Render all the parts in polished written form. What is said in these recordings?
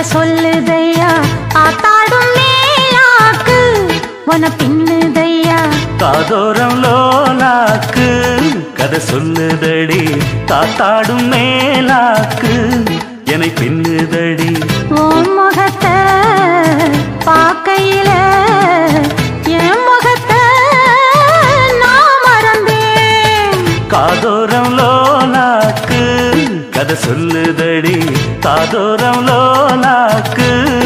கதை சொல்லுதையா ஆத்தாடும் மேலாக்கு உன பின்னுதையா காதோரம் லோலாக்கு கதை சொல்லுதடி காத்தாடும் மேலாக்கு என்னை பின்னுதடி உன் முகத்தை பார்க்கையில என் முகத்தை நான் மறந்தேன் காதோரம் லோலாக்கு கதை சொல்லுதடி காதோரம் லோலாக்கு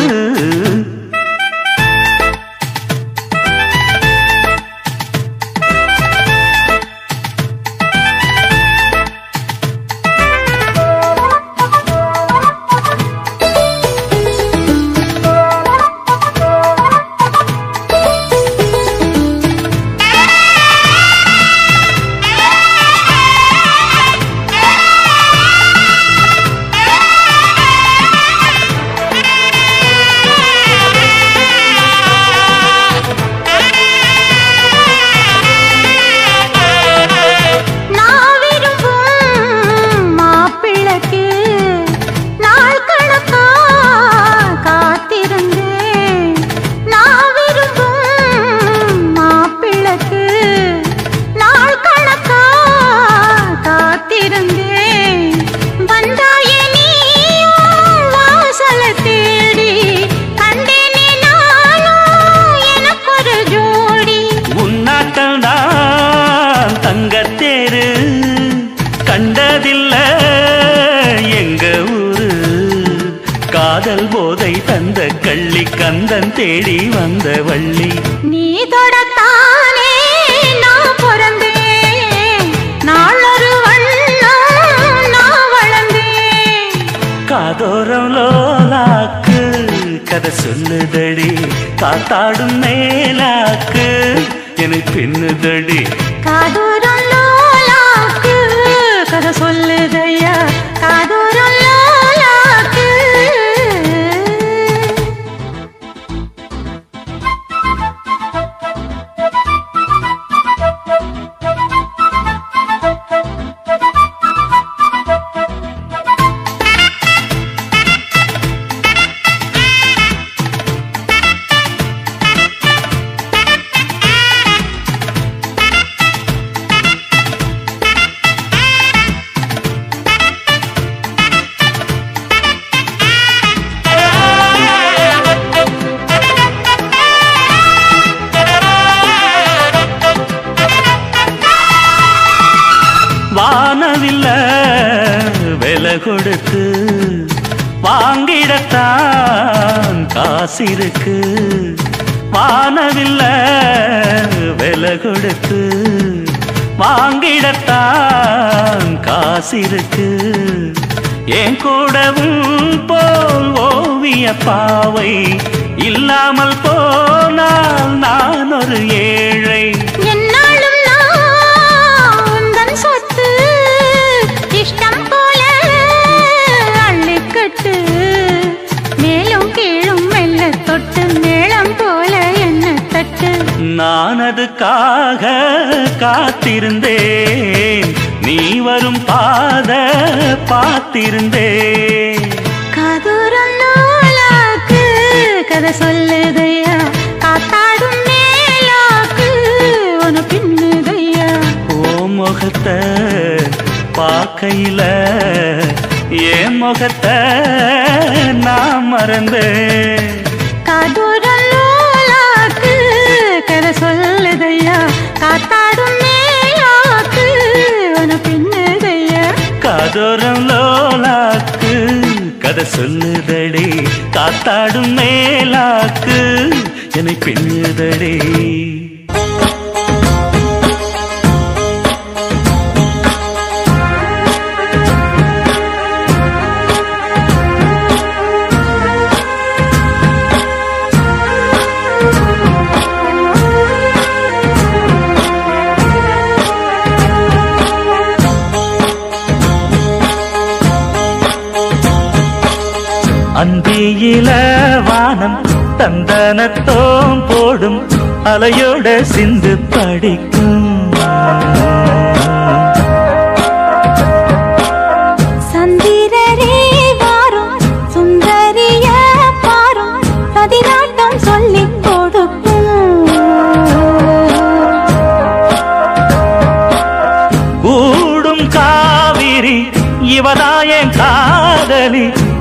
காதல் போதை தந்த கள்ளி கந்தன் தேடி வந்த வள்ளி நீ தொடத்தானே நான் பிறந்தேன் நாளொரு வண்ணம் நான் வளர்ந்தேன் காதோரம் லோலாக்கு கதை சொல்லுதடி காத்தாடும் மேலாக்கு என்னை பின்னுதடி காதோரம் லோலாக்கு கதை சொல்லுதையா காதோரம் வானவில்ல விலை கொடுத்து வாங்கிடத்தான் காசிருக்கு வானவில்ல விலை கொடுத்து வாங்கிடத்தான் காசிருக்கு என் கூடவும் போல் ஓவிய பாவை இல்லாமல் போனால் நான் ஒரு ஏழை இஷ்டம் போல அள்ளிக்கட்டு மேலும் கீழும் மெல்ல தொட்டு மேளம் போல என்ன தட்டு நான் அதுக்காக காத்திருந்தேன் நீ வரும் பாத பார்த்திருந்தேன் காதோரம் லோலாக்கு கதை சொல்லுதையா காத்தாடும் மேலாக்கு உன பின்னுதையா ஓ முகத்தை பார்க்கையில என் முகத்தை நான் மறந்தேன் காதோரம் லோலாக்கு கதை சொல்லுதையா காத்தாடும் மேலாக்கு உன பின்னுதையா காதோரம் லோலாக்கு கதை சொல்லுதடி காத்தாடும் மேலாக்கு என்னை பின்னுதடி அந்தியில வானம் தந்தனத்தோம் போடும் அலையோட சிந்து படிக்கும் சந்திரரே வாரும் சுந்தரிய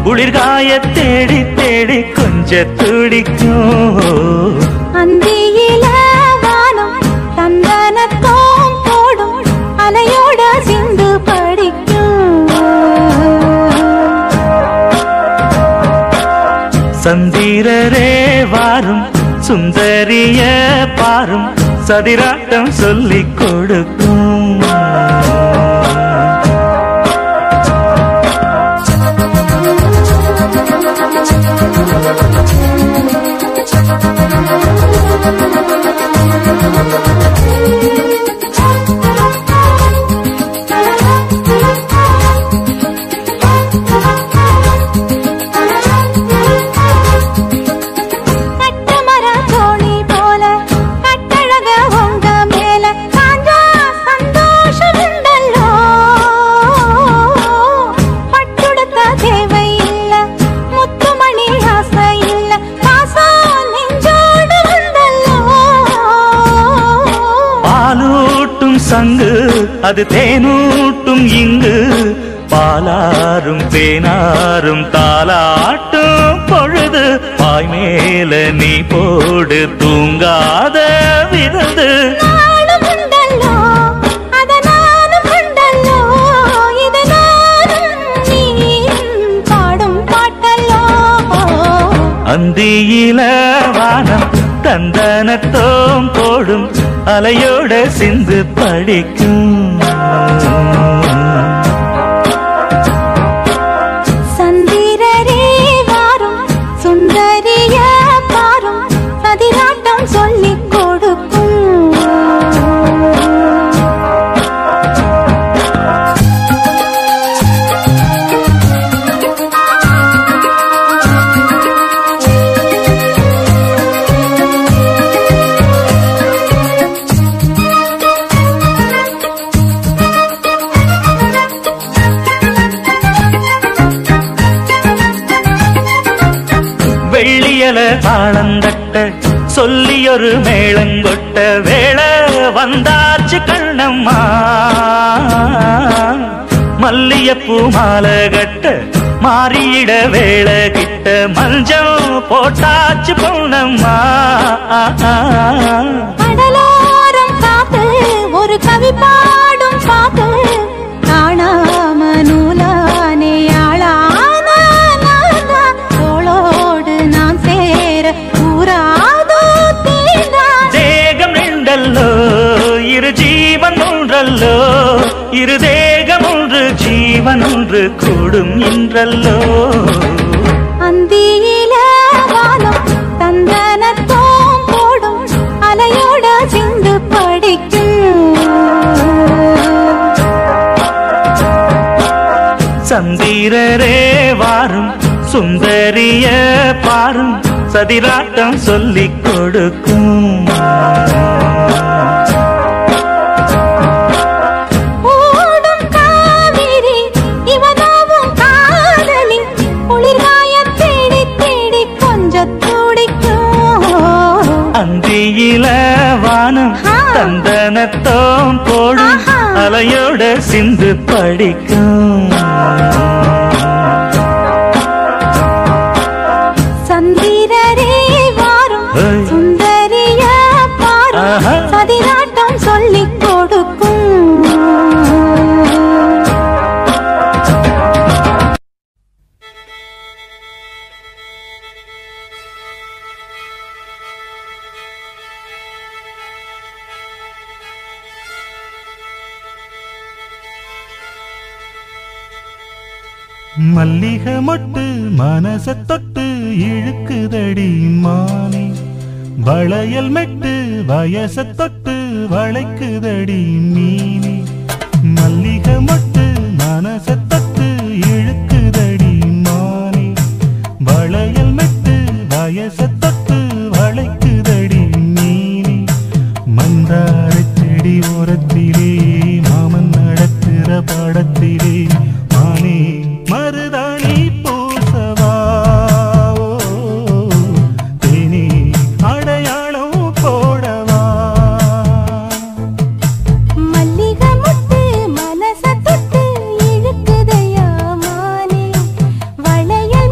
குளிர்காய தேடி தேடி கொஞ்ச துடிக்கும் அந்தியில வானம் தந்தனத்தோம் போடும் அலையோட சிந்து படிக்கும் சந்திரரே வாரும் சுந்தரிய பாரும் சதிராட்டம் சொல்லிக் கொடுக்கும் சங்கு அது தேனூட்டும் இங்கு பாலாரும் தேனாரும் தாலாட்டும் பொழுது பாய் மேல நீ போடு தூங்காத விருந்து அந்தியில வானம் தந்தனத்தோம் போடும் அலையோட சிந்து படிக்கும் சந்திரரே வாரும் சுந்தரிய பாரும் சதிராட்டம் சொல்லிக் கொடுக்கும் வெள்ளியல தாளந்தட்ட சொல்லியொரு மேளங்கொட்ட வேளை வந்தாச்சு கண்ணம்மா மல்லியப்பூ மாலை கட்ட மாறியிட வேளை கிட்ட மஞ்சள் போட்டாச்சு பொண்ணம்மா கடலோரம் காத்து ஒரு கவி பாடும் பாட்டு காணாம நூலானே இரு ஜீவன் ஒன்றல்லோ இரு தேகம் ஒன்று ஜீவன் ஒன்று கூடும் என்றல்லோ அந்தியில வானம் தந்தனத்தோம் போடும் அலையோட சிந்து படிக்கும் சந்திரரே வாரும் சுந்தரிய பாரும் சதிராட்டம் சொல்லிக் கொடுக்கும் அந்தியில வானம் தந்தனத்தோம் போடும் அலையோட சிந்து படிக்கும் சந்திரரே வாரும் சுந்தரிய பாரும் சதிராட்டம் சொல்லிக் கொடுக்கும் மல்லிகை மொட்டு மனச தொட்டு இழுக்குதடி மானே வளையல் மெட்டு வயச தொட்டு வளைக்குதடி மீனே மல்லிகை மொட்டு மனச தொட்டு இழுக்குதடி மானே வளையல் மெட்டு வயச தொட்டு வளைக்குதடி மீனே மந்தார செடி ஓரத்திலே மாமன் நடக்கிற படத்திலே மானே மருதாணி பூசவா தேனி அடையாளம் போடவா மல்லிகை முட்டு மனச தொட்டு இழுக்குதையா மானே வளையல்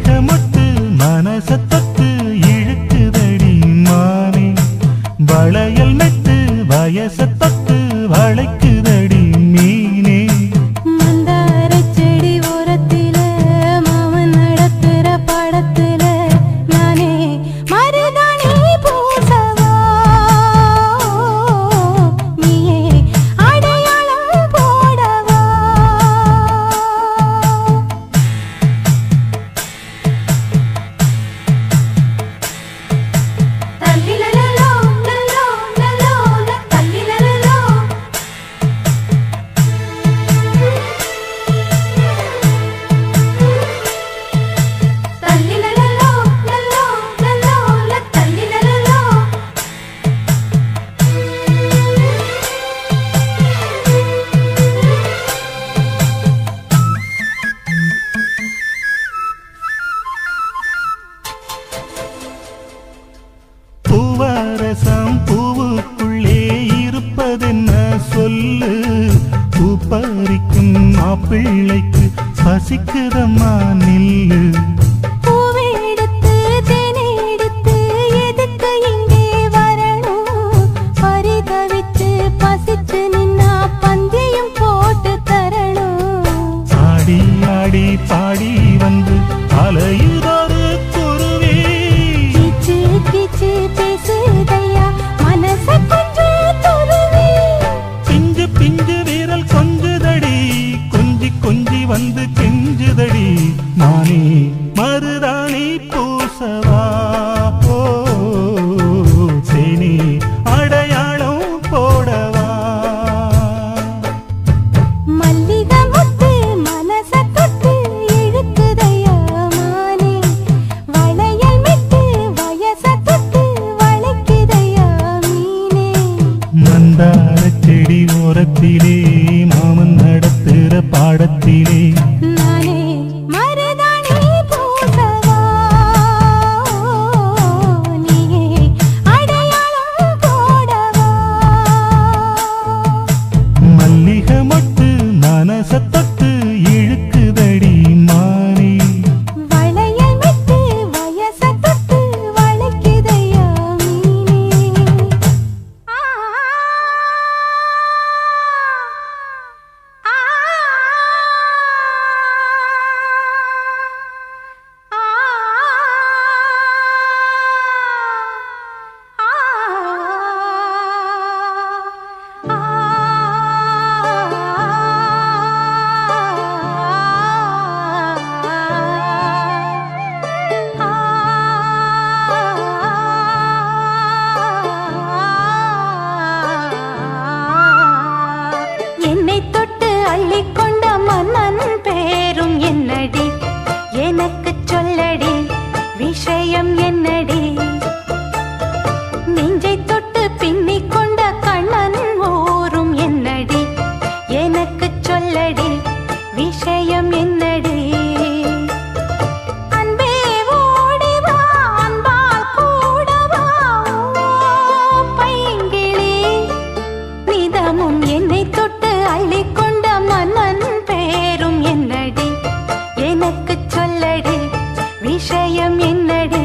மல்லிகை மொட்டு மனச தொட்டு இழுக்குதடி மானே வளையல் மெட்டு வயச தொட்டு வளைக்குதடி மீனே மந்தார செடி ஓரத்தில மாமன் நடத்துற படத்துல நானே மருதாணி பூசவா நீயே அடையாளம் போடவா தல்லிலலலோ லலோ லலோ தல்லிலலலோ தல்லிலலலோ லலோ லலோ தல்லிலலலோ பூவரசம் பூவுக்குள்ளே இருப்பதென்ன சொல்லு பூ பறிக்கும் மாப்பிள்ளைக்கு பசிக்குதம்மா நில்லு பூவெடுத்து தேனெடுத்து எதுக்கு இங்கே வரணும் பரிதவிச்சு பசிச்சு நின்னா பந்தியும் போட்டு தரணும் ஆடி ஆடி பாடி வந்து அலையுதொரு குருவி கிச்சு கிச்சு பேசுதையா மனச கொஞ்சம் துருவி பிஞ்சு பிஞ்சு வீரல் கொஞ்சுதடி கொஞ்சி கொஞ்சி வந்து கெஞ்சுதடி நானே மருதாணி பூசவா ஓ தேனி அடையாளம் போடவா மல்லிகை மொட்டு மனச தொட்டு இழுக்குதையா மானே வளையல் மெட்டு வயச தொட்டு வளைக்குதையா மீனே மந்தார செடி ஓரத்திலே மாமன் நடத்துற பாடத்திலே நானே மருதாணி பூசவா நீயே அடையாளம் போடவா மல்லிகை மொட்டு மனச தொட்டு இழுக்குதடி மானே வளையல் மெட்டு வயச தொட்டு வளைக்குதையா மீனே ஆ ஆ என்னை தொட்டு அள்ளிக்கொண்ட மன்னன் பேரும் என்னடி எனக்கு சொல்லடி விஷயம் என்னடி நெஞ்சை தொட்டு பின்னிக் கொண்ட கண்ணன் ஊரும் என்னடி எனக்கு சொல்லடி விஷயம் என்னடி அன்பே ஓடி வா அன்பால் கூட வா பைங்கிளி நிதமும் என்னை தொட்டு அள்ளிக்கொண்ட மன்னன் பேரும் என்னடி எனக்கு சொல்லடி விஷயம் என்னடி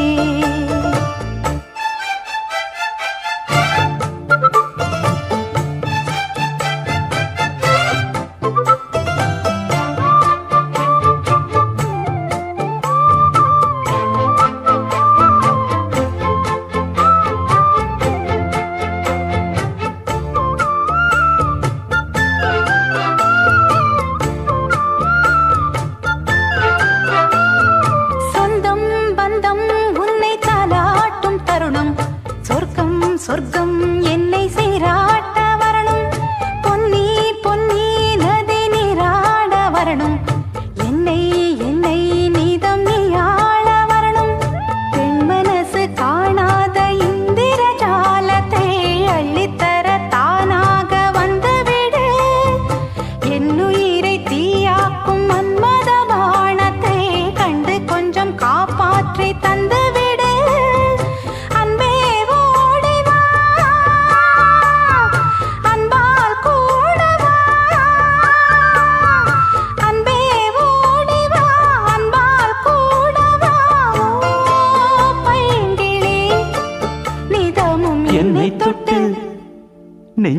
சொந்தம் பந்தம் உன்னை தாலாட்டும் தருணம் சொர்க்கம் சொர்க்கம் என்னை சீராட்ட வரணும் பொன்னி பொன்னி நதி நீராட வரணும் என்னை என்னை நீதம் நீயாள வரணும் பெண் மனசு காணாத இந்திர ஜாலத்தை அள்ளித்தர தானாக வந்துவிடு என்னுயிரை தீயாக்கும் மன்மத பாணத்தை கண்டு கொஞ்சம் காப்பாற்றி தந்துவிடு அன்பே ஓடி வா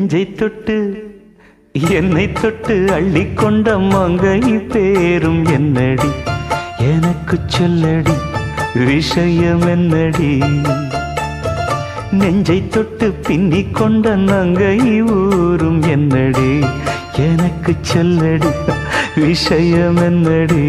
நெஞ்சை தொட்டு என்னை தொட்டு அள்ளிக்கொண்ட மங்கை பேரும் என்னடி எனக்கு சொல்லடி விஷயம் என்னடி நெஞ்சை தொட்டு பின்னிக் கொண்ட நங்கை ஊரும் என்னடி எனக்கு சொல்லடி விஷயம் என்னடி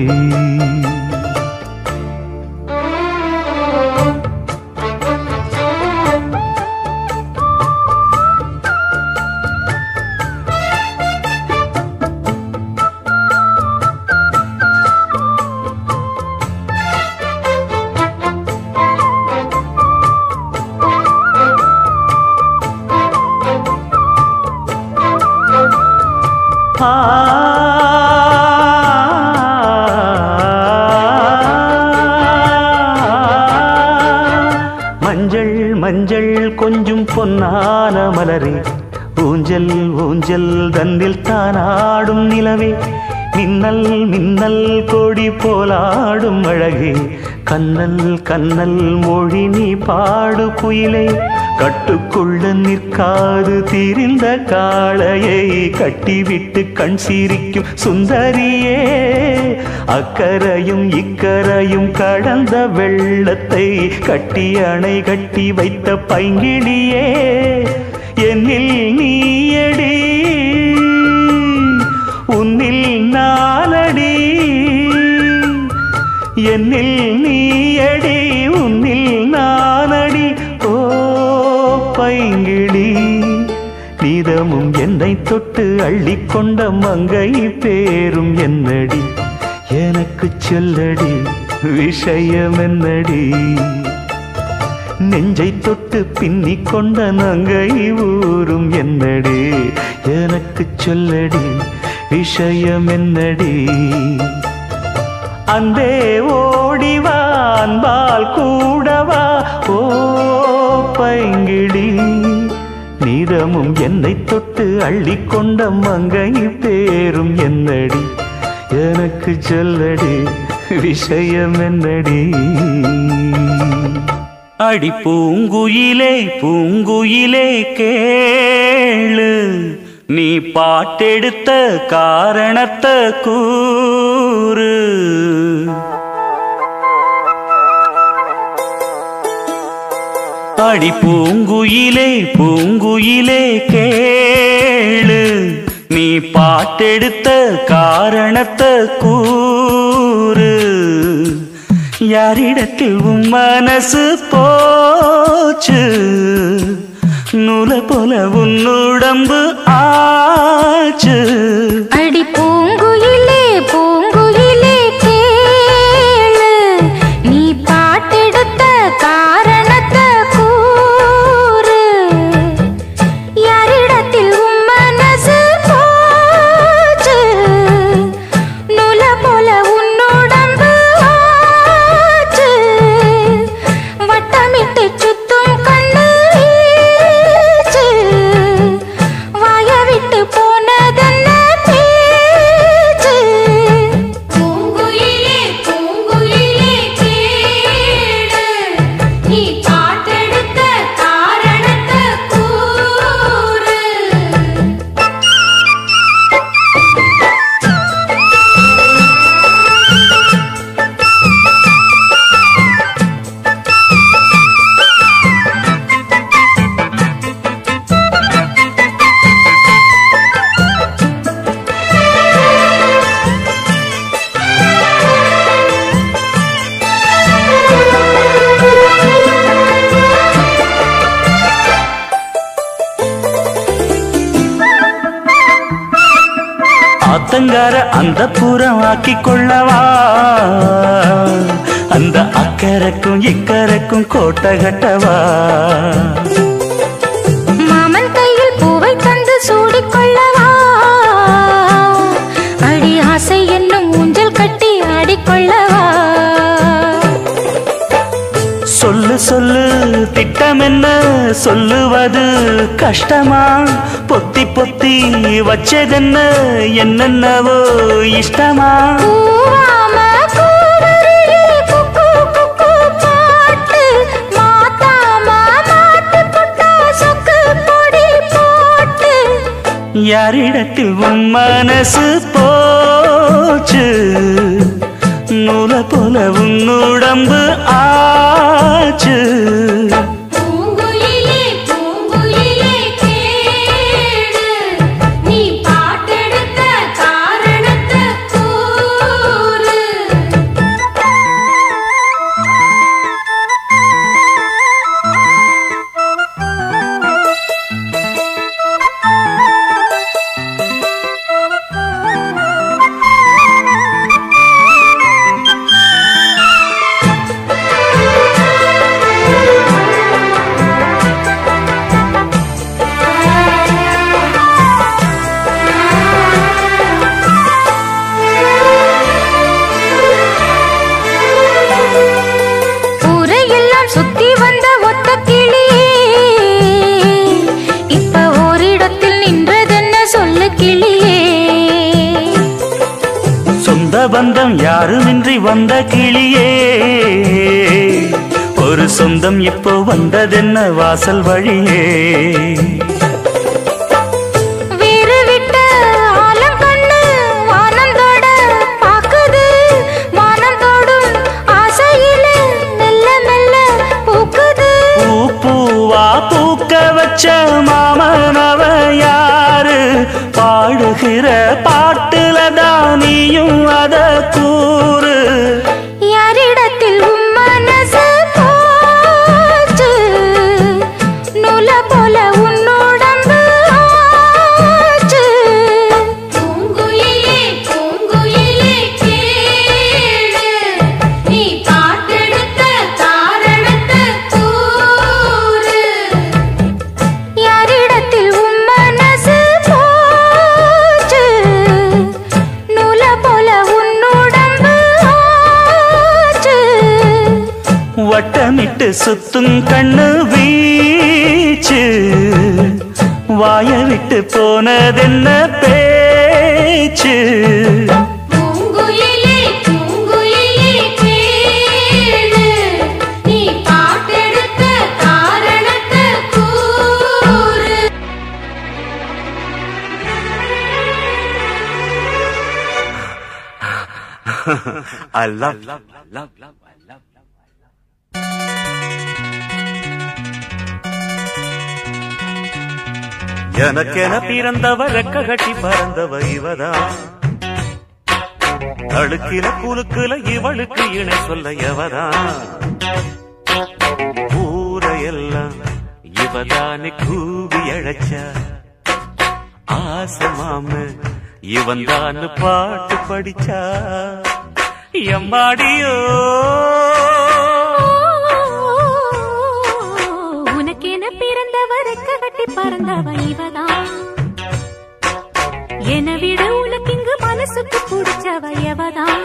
மஞ்சள் மஞ்சள் கொஞ்சம் பொன்னான மலரே ஊஞ்சல் ஊஞ்சல் தன்னில் தானாடும் நிலவே மின்னல் மின்னல் கொடி போலாடும் அழகே கண்ணல் கண்ணல் மொழி நீ பாடு குயிலே கட்டுக்குள்ள நிற்காது தீரிந்த காளையை கட்டிவிட்டு கண் சிரிக்கும் சுந்தரியே அக்கரையும் இக்கரையும் கடந்த வெள்ளத்தை கட்டி அணை கட்டி வைத்த பைங்கிளியே என்னில் நீயடி உன்னில் நானடி என்னில் நீயடி உன்னில் நானடி ஓ பைங்கிளி நீதமும் என்னை தொட்டு அள்ளிக்கொண்ட மங்கை பேரும் என்னடி எனக்கு சொல்லடி விஷயம் என்னடி நெஞ்சை தொட்டு பின்னிக் கொண்ட நங்கை ஊரும் என்னடி எனக்கு சொல்லடி விஷயம் என்னடி அந்தே ஓடிவா அன்பால் கூடவா ஓ பைங்கிளி நீதமும் என்னை தொட்டு அள்ளிக்கொண்ட மங்கை பேரும் என்னடி எனக்கு சொல்லடி விஷயம் என்னடி அடி பூங்குயிலே பூங்குயிலே கேளு நீ பாட்டெடுத்த காரணத்தை கூறு அடி பூங்குயிலே பூங்குயிலே கேளு நீ பாட்டெடுத்த காரணத்தை கூறு யாரிடத்தில் உன் மனசு போச்சு நூல போல உன் உடம்பு ஆச்சு அடி பூங்குயிலே பூங்குயிலே கேளு நீ பாட்டெடுத்த காரணத்தை கூறு யாரிடத்தில் உன் மனசு போச்சு நூல போல உன் உடம்பு ஆச்சு வட்டமிட்டு சுத்தும் கண்ணு வீச்சு வாய விட்டு போனதென்ன பேச்சு பூங்குயிலே பூங்குயிலே கேளு நீ பாட்டெடுத்த காரணத்தை கூறு ஆத்தங்கார அந்த புறம் ஆக்கி கொள்ளவா அந்த அக்கரைக்கும் இக்கரைக்கும் கோட்டை கட்டவா மாமன் கையில் பூவை தந்து சூடிக்கொள்ளவா அடி ஆசை என்னும் ஊஞ்சல் கட்டி ஆடிக்கொள்ளவா சொல்லு சொல்லு திட்டம் என்ன சொல்லுவது கஷ்டமா பொத்தி பொத்தி வச்சதென்ன என்னென்னவோ இஷ்டமா பூவாம கூவருளி குக்கு குக்கு பாட்டு மாத்தாம மாட்டு புட்டா சொக்கு பொடி போட்டு யாரிடத்தில் உன் மனசு போச்சு நூல போல உன் உடம்பு ஆச்சு பந்தம் யாருமின்றி வந்த கிளியே ஒரு சொந்தம் இப்போ வந்ததென்ன வாசல் வழியே வேறு விட்ட ஆலங்கண்ணு வானந்தோட பாக்குது வானந்தோடும் ஆசையில மெல்ல மெல்ல பூக்குது பூ பூவா பூக்க வச்ச மாமனவ யாரு பாடுகிற பாட்டுல தானியும் அத கூறு யாரிடத்தில் உன் மனசு போச்சு நூல போல உன் உடம்பு ஆச்சு பூங்குயிலே பூங்குயிலே கேளு நீ பாட்டெடுத்த காரணத்தை கூறு யாரிடத்தில் உன் மனசு போச்சு நூல போல உன் உடம்பு ஆச்சு வட்டமிட்டு சுத்தும் கண்ணு வீச்சு வாய விட்டு போனதென்ன பேச்சு பூங்குயிலே பூங்குயிலே கேளு நீ பாட்டெடுத்த காரணத்தை கூறு I love எனக்கென பிறந்தவ ரெக்க கட்டி பறந்தவ இவதான் அழுக்கில குலுக்குல இவளுக்கு இணை சொல்ல எவதான் ஊரையெல்லாம் இவதானே கூவி அழைச்சா ஆசை மாம இவன் தான் பாட்டு படிச்சா எம்மாடியோ உனக்கென பிறந்தவ ரெக்க கட்டி பறந்தவ இவதான் என விட உனக்கு இங்கு மனசுக்கு பிடிச்சவ எவதான்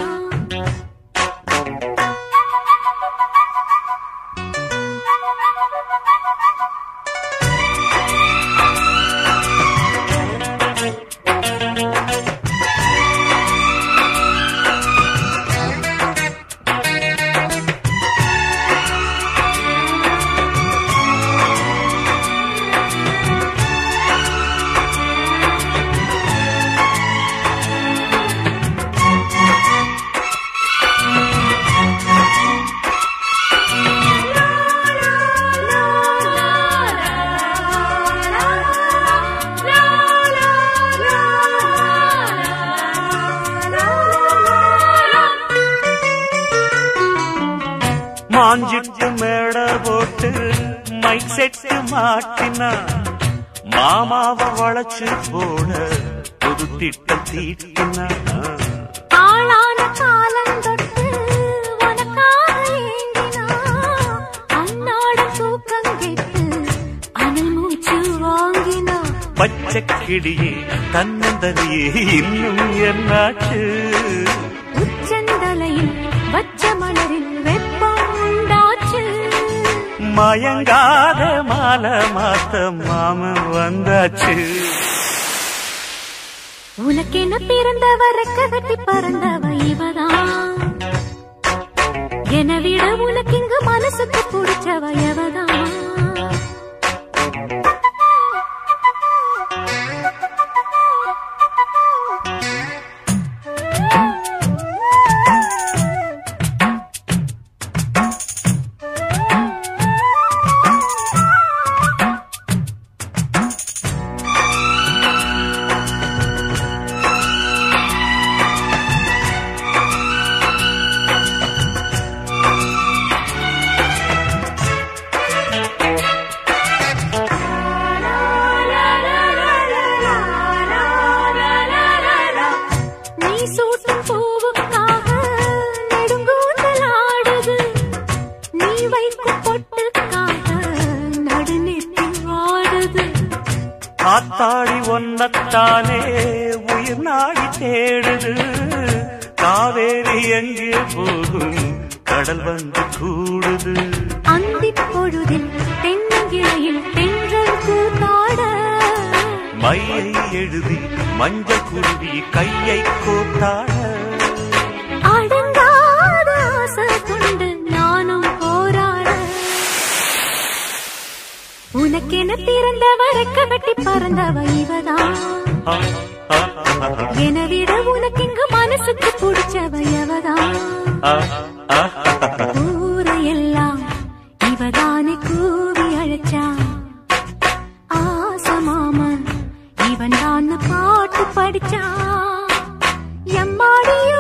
மாஞ்சிட்டு மேட போட்டு மைக் செட்டு மாட்டினா மாமாவ வளைச்சு போட புது திட்டம் தீட்டினா ஆளான காலம் தொட்டு உனக்காக ஏங்கினா அன்னாட தூக்கம் கெட்டு அனல் மூச்சு வாங்கினா பச்சை கிளியே தன்னந்தனியே இன்னும் என்னாச்சு உச்சந்தலையில் வச்ச மலரில் வெப்பம் உண்டாச்சு மயங்காத மாலை மாத்த மாமன் வந்தாச்சு உனக்கென பிறந்தவ ரெக்க கட்டி பறந்தவ இவதான் என விட உனக்கு இங்கு மனசுக்கு பிடிச்சவ எவதான் காத்தாடி ஒன்னத்தானே உயிர் நாடி தேடுது. காவேரி எங்கே போகும் கடல் வந்து கூடுது. அந்திப் பொழுதில் தென்னங்கிளையில் தென்றல் கூத்தாட மையை எழுதி மஞ்சள் குருவி கையை கோத்தாட. அடங்காத ஆசை கொண்டு நானும் போராட உனக்கென பிறந்தவ ரெக்க வெட்டி பறந்தவ இவதான். என விட உனக்கு மனசுக்கு பிடிச்சவ எவதான். ஊரையெல்லாம் இவதானே கூவி அழைச்சா. ஆசமாமன் இவன் தான் பாட்டு படிச்சா. எம்மாடியோ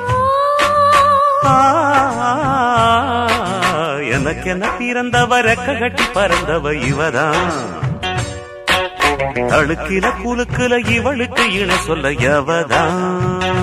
எனக்கென பிறந்தவ ரெக்க கட்டி பறந்தவ இவதான். அழுக்கில குலுக்குல இவளுக்கு இண சொல்ல எவதான்.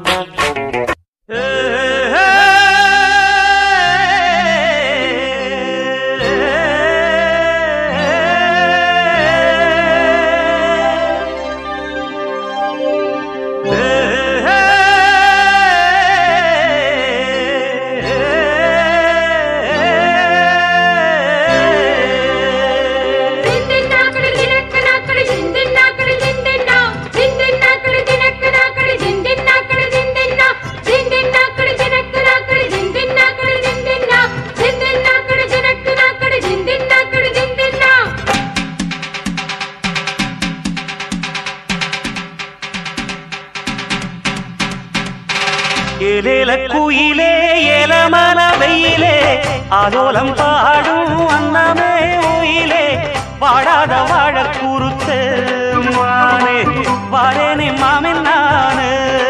ஏலேல குயிலே ஏலமன வெயிலே ஆலோலம் பாடும் அன்னமே உயிலே. வாடாத வாழ குறுத்து மானே வாரேனே மாமின் நானு.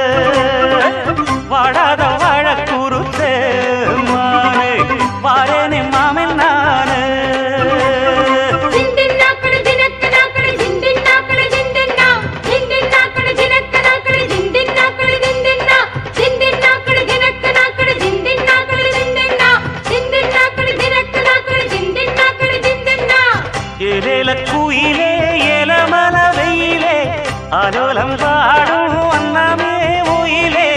வாடாத வாழ குறுத்து மானே வாரேனே மாமின் நானு. குயிலே ஏலமல வெயிலே ஆலோலம் பாடும் அன்னமே உயிலே.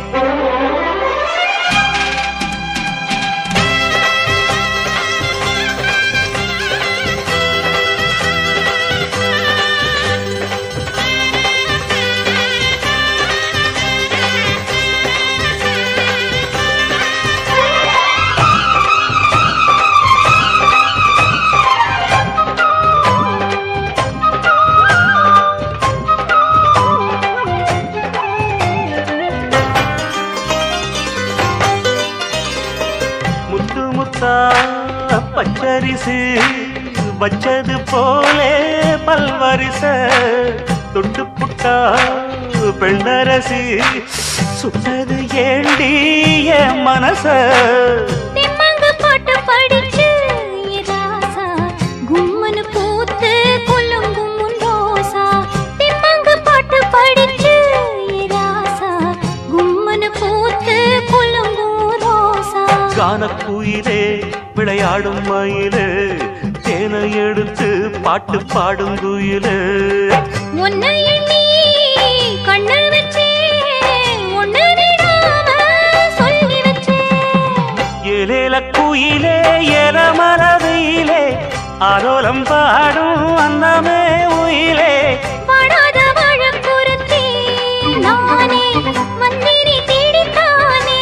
பச்சரிசு வச்சது போலே பல்வரிச தொட்டு புட்டா பெண்ணரசி சுட்டது ஏண்டி என் மனச. திம்மங்கு போட்டு படிச்சு ராசா கும்மனு பூத்து குலுங்கும் ரோசா. திம்மங்கு போட்டு படிச்சு ராசா கும்மனு பூத்து குலுங்கும் ரோசா. கானக்குயிலே விளையாடும் மயிலே தேனை எடுத்து பாட்டு பாடும் குயிலே. உன்னை எண்ணி கண்ணல் வச்சே ஒன்னு விடாம சொல்லி வச்சே. ஏலேல குயிலே ஏலமல வெயிலே ஆலோலம் பாடும் அன்னமே உயிலே. வாடாத வாழ குறுத்தி நானே மந்திரி தேடித்தானே.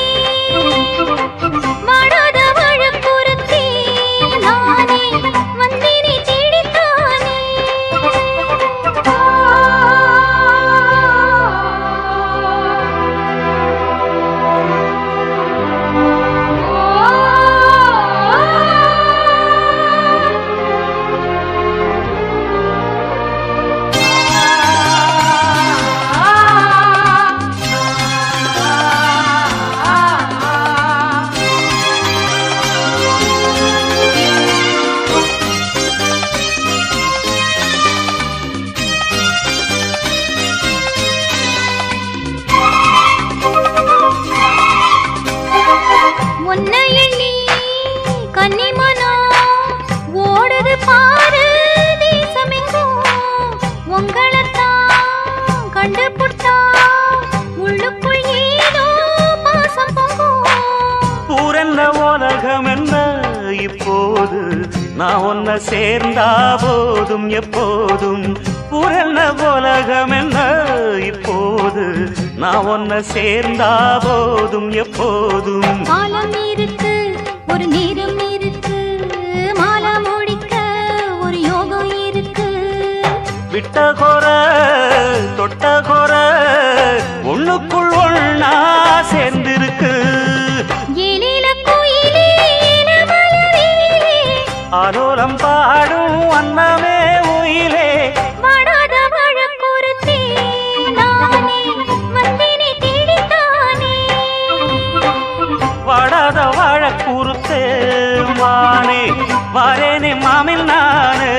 வாடாத வாழ குறுத்தி நானே மந்திரி தேடித்தானே. ஊரென்ன உலகம் என்ன இப்போது நான் ஒன்ன சேர்ந்தா போதும் எப்போதும். ஊரென்ன உலகம் என்ன இப்போது நான் ஒன்ன சேர்ந்தா போதும் எப்போதும். காலம் இருக்கு ஒரு நேரம் இருக்கு மாலை முடிக்க ஒரு யோகம் இருக்கு. விட்ட கொர தொட்ட கொர ஒண்ணுக்குள் ஒண்ணா சேர்ந்திருக்கு. ஆலோலம் பாடும் அன்னமே உயிலே வாடாத வாழக்கூறுத்தே நானே வந்தினே தேடித்தானே. வாடாத வாழக்கூறுத்தே மானே வாரேனே மாமில் நானே.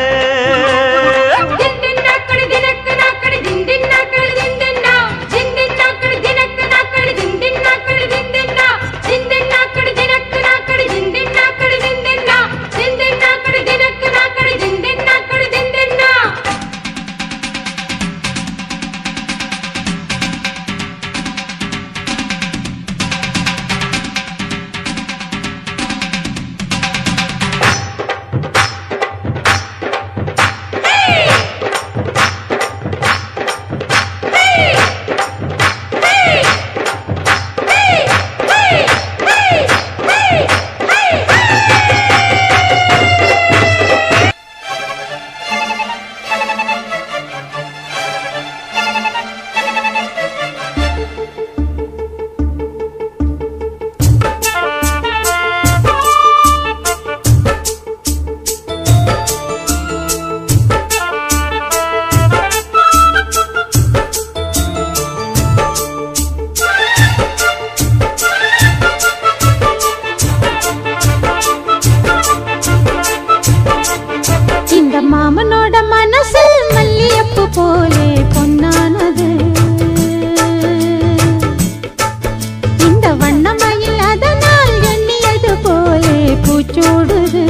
மாமனோட மனசு மல்லியப்பு போலே பொன்னானது. இந்த வண்ணமயில் அதனால் எண்ணியது போலே பூச்சூடுது.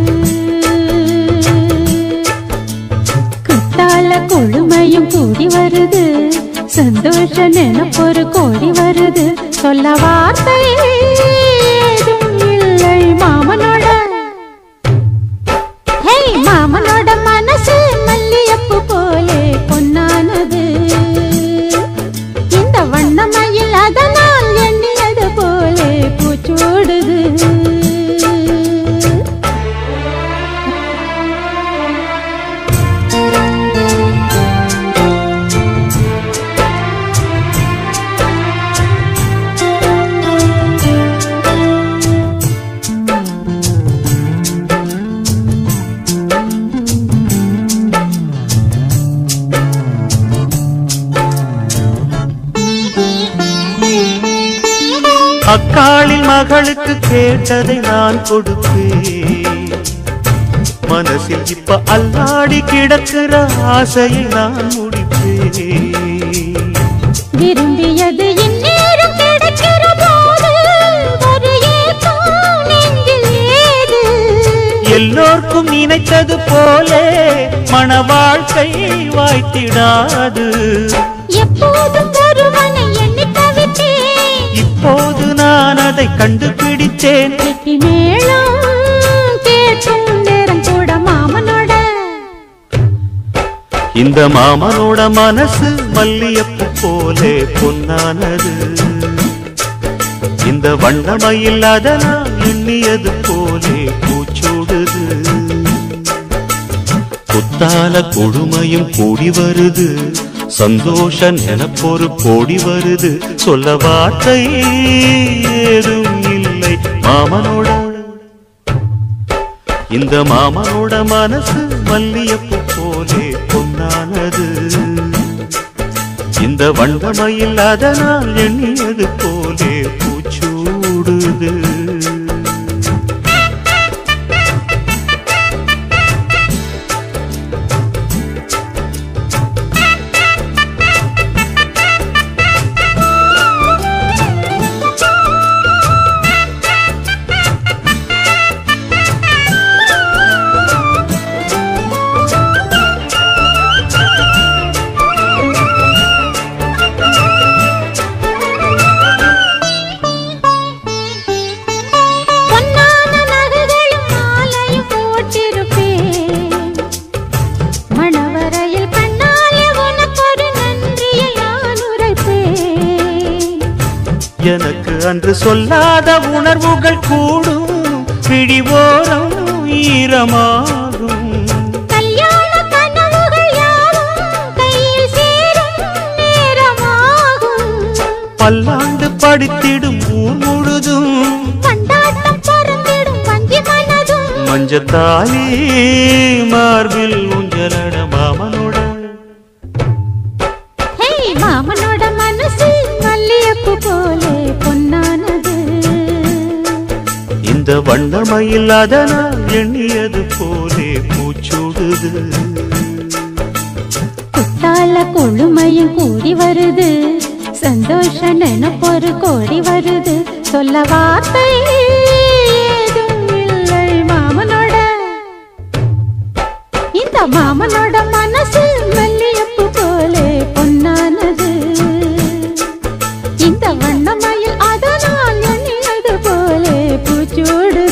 குத்தால கொழுமையும் கூடி வருது சந்தோஷ நினைப்பொரு கோடி வருது. சொல்ல வார்த்தை ஏதும் இல்லை மாமனோட. மாமனோட மனசு மல்லியப்பு போலே பொன்னானது. இந்த வண்ணமயில் அதனால் எண்ணியது போலே பூச்சூடுது. அக்காளின் மகளுக்கு கேட்டதை நான் கொடுப்பேன். மனசில் இப்ப அல்லாடி கிடக்கிற ஆசையை நான் முடிப்பேன். விரும்பியது இந்நேரம் கிடைக்கிற போது ஒரு ஏக்கம் நெஞ்சில் ஏது. எல்லோர்க்கும் நினைத்தது போலே மன வாழ்க்கை வாய்த்திடாது. எப்போதும் ஒருவனை எண்ணி தவித்தேன். இப்போது நான் அதை கண்டுபிடித்தேன். கெட்டி மேளம் கேட்கும் நேரம் கூட மாமனோட. இந்த மாமனோட மனசு மல்லியப்பு போலே பொன்னானது. இந்த வண்ணமயில் அதனால் எண்ணியது போலே பூச்சூடுது. குத்தால கொடுமையும் கூடி வருது சந்தோஷ நினைப்பொரு கோடி வருது. சொல்ல வார்த்தை ஏதும் இல்லை மாமனோட. இந்த மாமனோட மனசு மல்லியப்பு போலே பொன்னானது. இந்த வண்ணமயில் அதனால் எண்ணியது போலே பூச்சூடுது. அன்று சொல்லாத உணர்வுகள் கூடும் பிடிவோரம் ஈரமாகும் கல்யாண கனவுகள் யாவும் கையில் சேரும் நேரமாகும் பல்லாண்டு படித்திடும் ஊர் முழுதும் கொண்டாட்டம் பறந்திடும் வஞ்சி மனதும் மஞ்சத்தாலி மார்பில் ஊஞ்சலட மாமனோட ஹே மாமனோட மனசு மல்லியப்பு போலே பொன்னானது இந்த வண்ணமயில் அதனால் எண்ணியது போலே பூச்சூடுது குத்தால கொழுமையும் கூடி வருது சந்தோஷ நினைப்பொரு கோடி வருது சொல்ல வார்த்தை ஏதும் இல்லை மாமனோட இந்த மாமனோட மனசு மல்லியப்பு போலே பொன்னானது இந்த வண்ணமயில் அதனால் எண்ணியது போலே பூச்சூடுது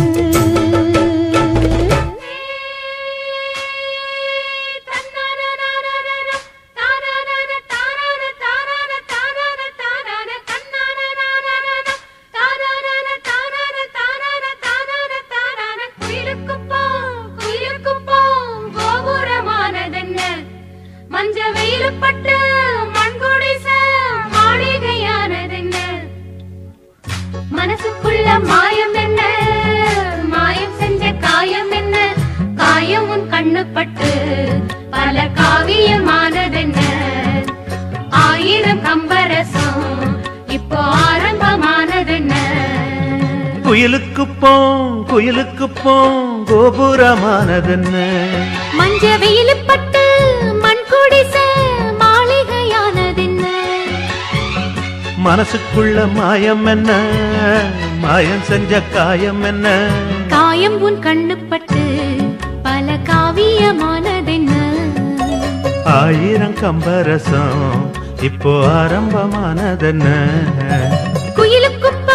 மனசுக்குள்ள மாயம் என்ன மாயம் செஞ்ச காயம் என்ன காயம் உன் கண்ணுப்பட்டு பல காவியமானதென்ன ஆயிரம் கம்பரசம் இப்போ ஆரம்பமானதென்ன குயிலுக்கு போம் கோபுரமானதென்ன மஞ்ச வெயில் பட்டு மண் குடிச மாளிகையானதென்ன மனசுக்குள்ள மாயம் என்ன மாயம் செஞ்ச காயம் என்ன காயம் உன் கண்ணுப்பட்டு பல காவியமானதென்ன ஆயிரம் கம்பரசம் இப்போ ஆரம்பமானதென்ன குயிலுக்கு போ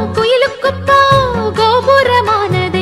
கோபுரமானதென்ன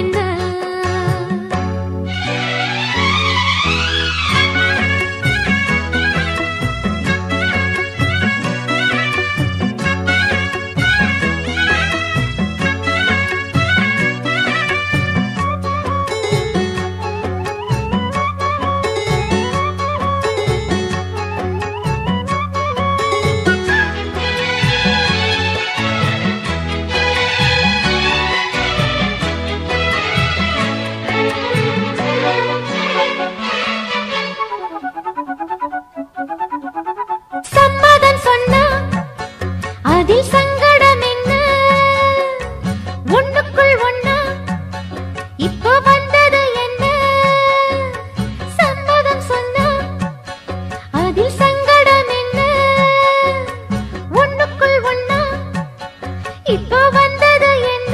சம்மதம் சொன்னா அதில் சங்கடம் என்ன ஒண்ணுக்குள் ஒண்ணா இப்போ வந்தது என்ன சம்மதம் சொன்னா அதில் சங்கடம் என்ன ஒண்ணுக்குள் ஒண்ணா இப்போ வந்தது என்ன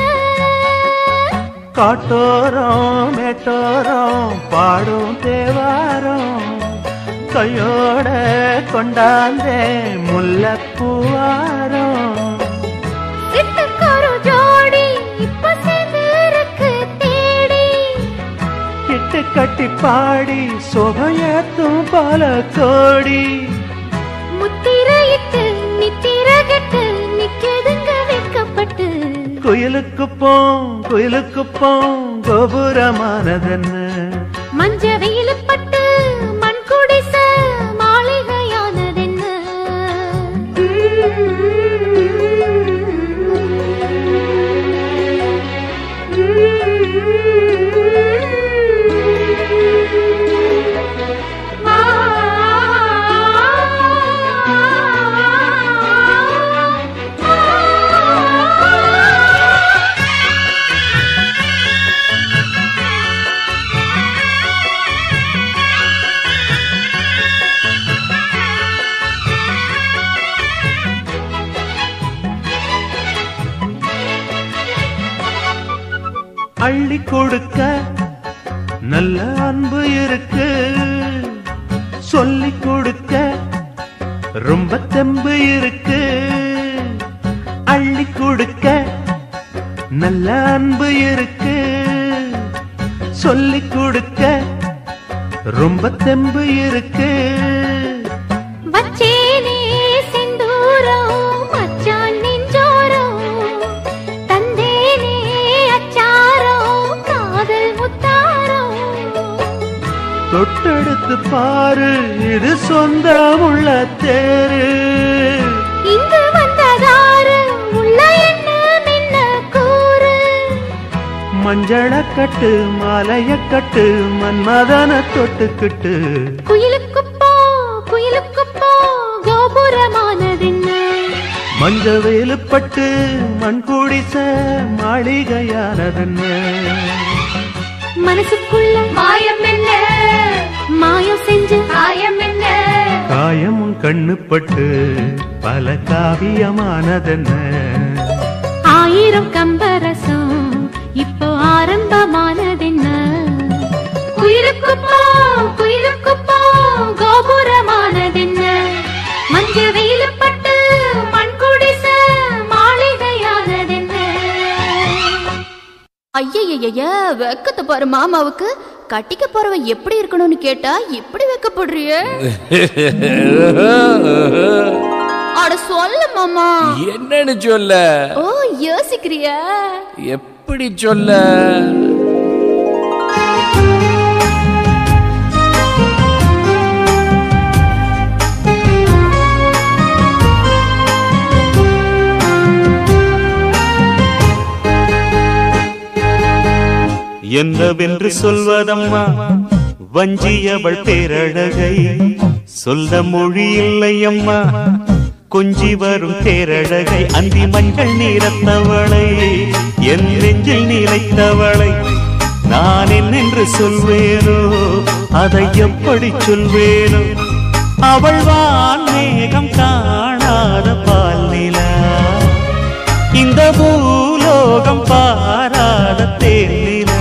காட்டோரம் மேட்டோரம் பாடும் தேவாரம் கையோட கொண்டாந்தே முல்லைப்பூவாரம் சிட்டுக்கொரு ஜோடி இப்ப சேர்ந்திருக்கு தேடி கிட்டு கட்டி பாடி சோபையத்தும் பல கோடி முத்திரையிட்டு நித்திரகிட்டு நிக்கதுங்க வைக்கப்பட்டு குயிலுக்கு போம் கோபுரமானதென்ன மஞ்ச வெயில் பட்டு மண் குடிச மாளிகையானதென்ன அள்ளி கொடுக்க நல்ல அன்பு இருக்கு சொல்லிக் கொடுக்க ரொம்ப தெம்பு இருக்கு அள்ளி கொடுக்க நல்ல அன்பு இருக்கு சொல்லிக் கொடுக்க ரொம்ப தெம்பு இருக்கு வச்சேனே செந்தூரம் மச்சான் நெஞ்சோரம் எடுத்து பாரு, இது சொந்தமுள்ள தேரு. இங்கு வந்ததாரு உள்ள என்ன மின்ன கூறு. மஞ்சள கட்டு மாலைய கட்டு மன்மதன தொட்டுக்கிட்டு. குயிலுக்குப்போ கோபுரமானதென்ன. மஞ்ச வேலுப்பட்டு மண் குடிச மாளிகையானதென்ன. மனசுக்குள்ள மாயம் என்ன, மாயம் செஞ்சு காயம் என்ன. காயம் உன் கண்ணுப்பட்டு பல காவியமானதென்ன. 1000 கம்பரசம் இப்போ ஆரம்பமானதென்ன. குயிலுக்குப்போ கோபுரமானதென்ன. மஞ்ச வெயிலுப்பட்டு மண் குடிச மாளிகையானதென்ன. ஐயய்ய வெக்கத்தை பாரு மாமாவுக்கு. கட்டிக்க போறவ எப்படி இருக்கணும்னு கேட்டா இப்படி வெக்கப்படுறிய. அட சொல்ல மாமா. என்னன்னு சொல்ல? ஓ யோசிக்கிறியா? எப்படி சொல்ல? என்னவென்று சொல்வதம்மா வஞ்சியவள் பேரழகை. சொல்ல மொழி இல்லையம்மா கொஞ்சி வரும் பேரழகை. அந்தி மஞ்சள் நீரத்தவளை என் நெஞ்சில் நிலைத்தவளை. நான் என்னென்று சொல்வேனோ அதை எப்படி சொல்வேனோ. அவள் வான் மேகம் காணாத பால் நிலா. இந்த பூலோகம் பாராத தேனிலா.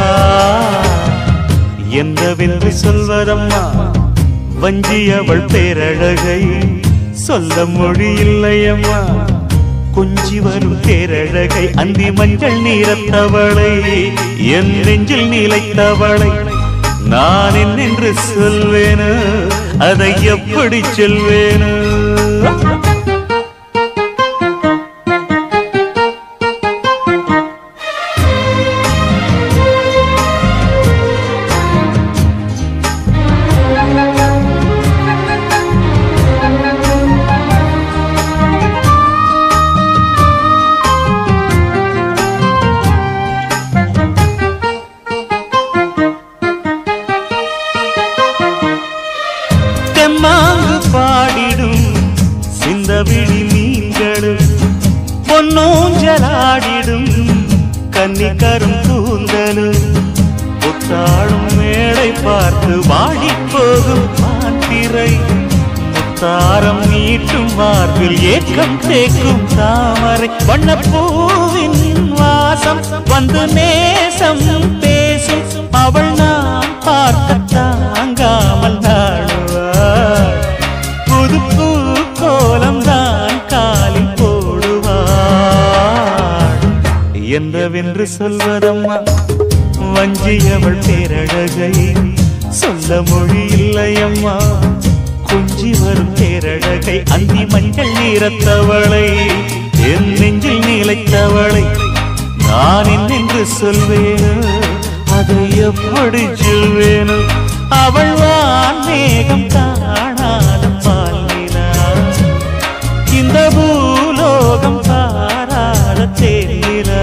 என்னவென்று சொல்வதம்மா வஞ்சியவள் பேரழகை. சொல்ல மொழி இல்லையம்மா கொஞ்சி வரும் பேரழகை. அந்தி மஞ்சள் நீரத்தவளை என் நெஞ்சில் நிலைத்தவளை. நான் என்னென்று சொல்வேனோ அதை எப்படி சொல்வேனோ. பாடிடும் சிந்தவிழி மீன்களும் பொன்னூஞ்சலாடிடும் கன்னிக்கரும் கூந்தலும். புத்தாளும் மேடை பார்த்து வாடி போகும் மாத்திரை. முத்தாரம் நீட்டும் மார்பில் ஏக்கம் தேக்கும் தாமரை. வண்ணப்பூவின் வாசம் வந்து நேசம் பேசும். அவள் நான் பார்க்க தாங்காமல் நாடுவாள். புது பூ கோலம் தான் காலில் போடுவாள். என்னவென்று சொல்வதம்மா வஞ்சியவள் பேரழகை. சொல்ல மொழி இல்லையம்மா கொஞ்சி வரும் பேரழகை. அந்தி மஞ்சள் நீரத்தவளை என் நெஞ்சில் நிலைத்தவளை. நான் என்னென்று சொல்வேனோ அதை எப்படி சொல்வேனோ. அவள் வான் மேகம் காணாத பால் நிலா. இந்த பூலோகம் பாராத தேனிலா.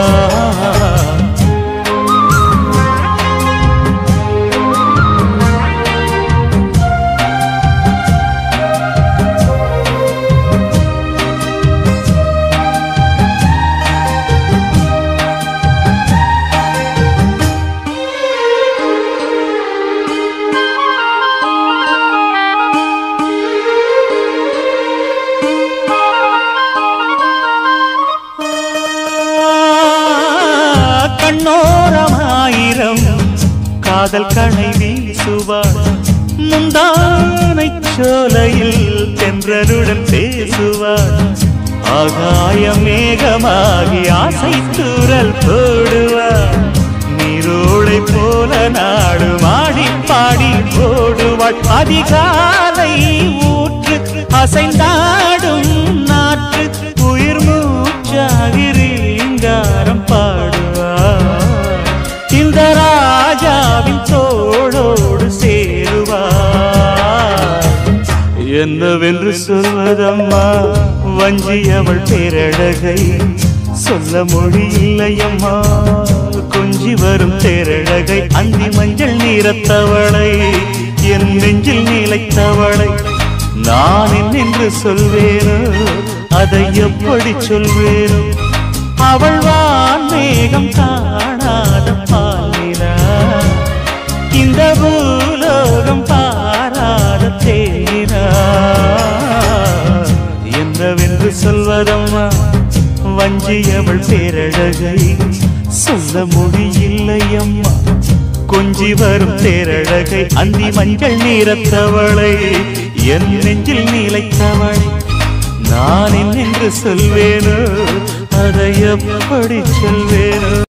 கண்ணோரமாயிரம் காதல் கணை வீசுவாள். முந்தானை சோலையில் தென்றருடன் பேசுவாள். ஆகாய மேகமாகி ஆசை தூரல் போடுவாள். நீரோடை போல நாடு மாடி பாடி போடுவாள். அதிகாலை ஊற்று அசைந்தாடும் நாற்று உயிர் மூச்சாகி ரீங்காரம் பாடுவாள். இந்த ராஜாவின் தோளோடு சேருவாள். என்னவென்று சொல்வதம்மா வஞ்சி அவள் பேரழகை சொல்ல மொழி இல்லையம்மா கொஞ்சி வரும் தேரழகை அந்தி மஞ்சள் நீரத்தவளை என் நெஞ்சில் நிலைத்தவளை நான் என்னென்று சொல்வேனோ அதை எப்படி சொல்வேனோ அவள் வான் மேகம் காணாத பாலினா இந்த பூலோகம் பாராத தேனா என்னவென்று சொல்வதம்மா வஞ்சி அவள் பேரழகை சொல்ல முடியில்லையம்மா கொஞ்சி வரும் தேரழகை அந்தி மஞ்சள் நீரத்தவளை என் நெஞ்சில் நிலைத்தவளை நான் என்னென்று சொல்வேனோ அதை எப்படி சொல்வேனோ